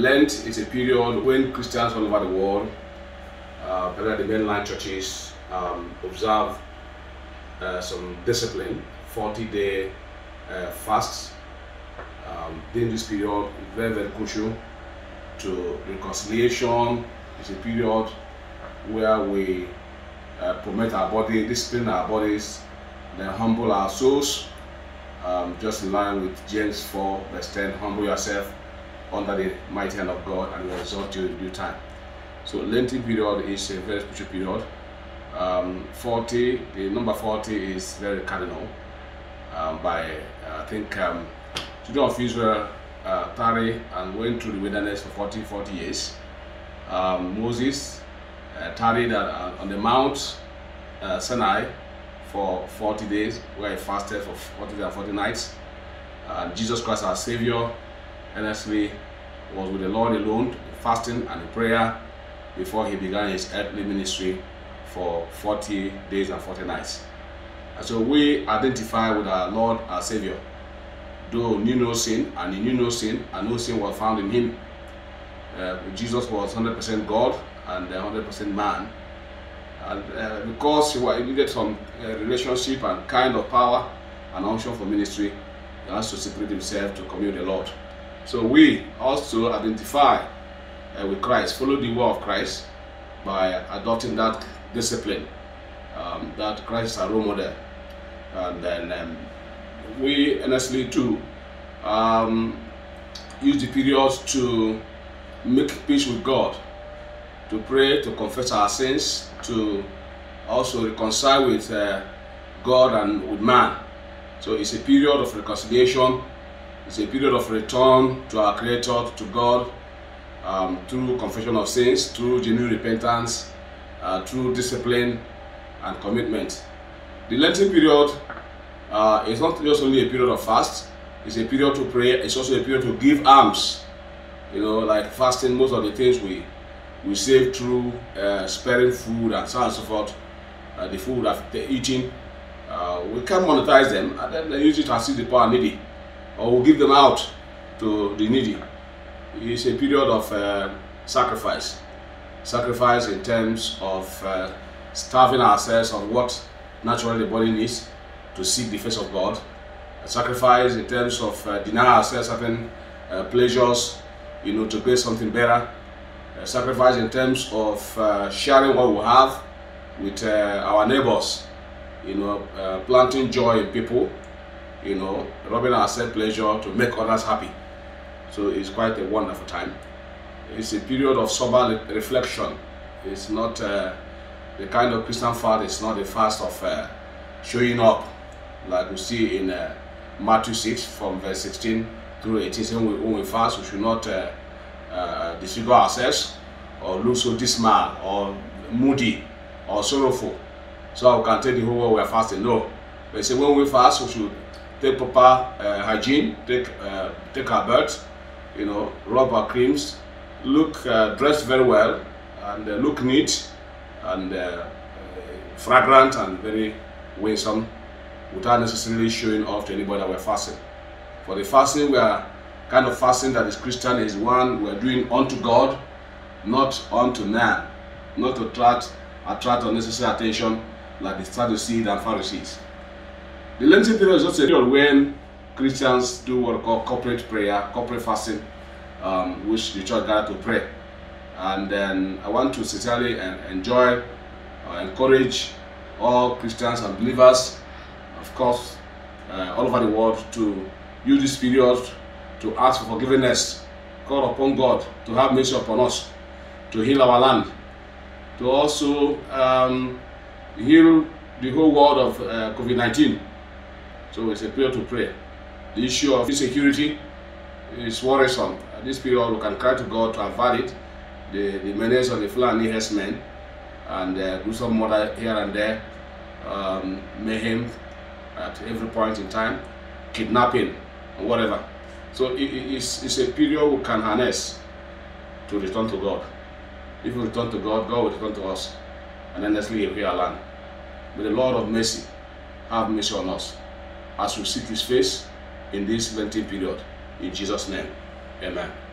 Lent is a period when Christians all over the world, particularly the mainline churches, observe some discipline, 40-day fasts. During this period, it's very, very crucial to reconciliation. It's a period where we promote our body, discipline our bodies, then humble our souls, just in line with James 4 verse 10, humble yourself under the mighty hand of God and will exalt you in due time. So Lenten period is a very special period. 40, the number 40 is very cardinal. I think children of Israel tarried and went through the wilderness for 40 years. Moses tarried on the Mount Sinai for 40 days, where he fasted for 40 days and 40 nights. Jesus Christ, our Savior, earnestly was with the Lord alone, fasting and in prayer, before he began his earthly ministry for 40 days and 40 nights. And so we identify with our Lord, our Savior. Though knew no sin, and he knew no sin, and no sin was found in him. Jesus was 100% God and 100% man. And because he needed some relationship and kind of power and unction for ministry, he has to separate himself to commune with the Lord. So we also identify with Christ, follow the way of Christ by adopting that discipline that Christ is our role model. And then we earnestly too use the periods to make peace with God, to pray, to confess our sins, to also reconcile with God and with man. So it's a period of reconciliation. It's a period of return to our Creator, to God, through confession of sins, through genuine repentance, through discipline and commitment. The Lenten period is not just only a period of fast. It's a period to pray. It's also a period to give alms. You know, like fasting, most of the things we save through sparing food and so on and so forth. The food that they're eating, we can monetize them and then they use it to assist the poor and needy, or we'll give them out to the needy. It's a period of sacrifice. Sacrifice in terms of starving ourselves on what naturally the body needs to seek the face of God. A sacrifice in terms of deny ourselves certain pleasures, you know, to get something better. A sacrifice in terms of sharing what we have with our neighbors, you know, planting joy in people, you know, robbing ourselves pleasure to make others happy. So it's quite a wonderful time. It's a period of sober reflection. It's not the kind of Christian fast. It's not a fast of showing up, like we see in Matthew 6 from verse 16 through 18. So when we fast, we should not disfigure ourselves or look so dismal or moody or sorrowful, so we can tell the whole world we are fasting. No, they say when we fast, we should take proper hygiene, take our bath, you know, rub our creams, look dressed very well, and look neat and fragrant and very winsome, without necessarily showing off to anybody that we're fasting. For the fasting, we are kind of fasting that is Christian is one we're doing unto God, not unto man, not to attract unnecessary attention like the Sadducees and Pharisees. The Lenten period is also a period when Christians do what we call corporate prayer, corporate fasting, which the church gathers to pray. And then I want to sincerely encourage all Christians and believers, of course, all over the world, to use this period to ask for forgiveness, call upon God to have mercy upon us, to heal our land, to also heal the whole world of COVID-19. So it's a period to pray. The issue of insecurity is worrisome. At this period, we can cry to God to avert it. The menace of the Fulani herdsmen and do some murder here and there, mayhem at every point in time, kidnapping and whatever. So it's a period we can harness to return to God. If we return to God, God will return to us, and then earnestly heal our land. May the Lord of mercy have mercy on us as we seek His face in this Lenten period. In Jesus' name, amen.